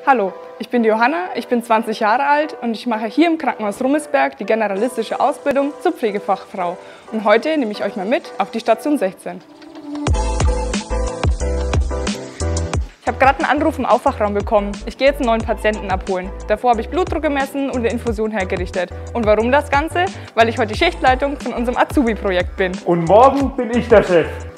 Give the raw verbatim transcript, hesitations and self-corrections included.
Hallo, ich bin die Johanna, ich bin zwanzig Jahre alt und ich mache hier im Krankenhaus Rummelsberg die generalistische Ausbildung zur Pflegefachfrau. Und heute nehme ich euch mal mit auf die Station sechzehn. Ich habe gerade einen Anruf im Aufwachraum bekommen. Ich gehe jetzt einen neuen Patienten abholen. Davor habe ich Blutdruck gemessen und eine Infusion hergerichtet. Und warum das Ganze? Weil ich heute die Schichtleitung von unserem Azubi-Projekt bin. Und morgen bin ich der Chef.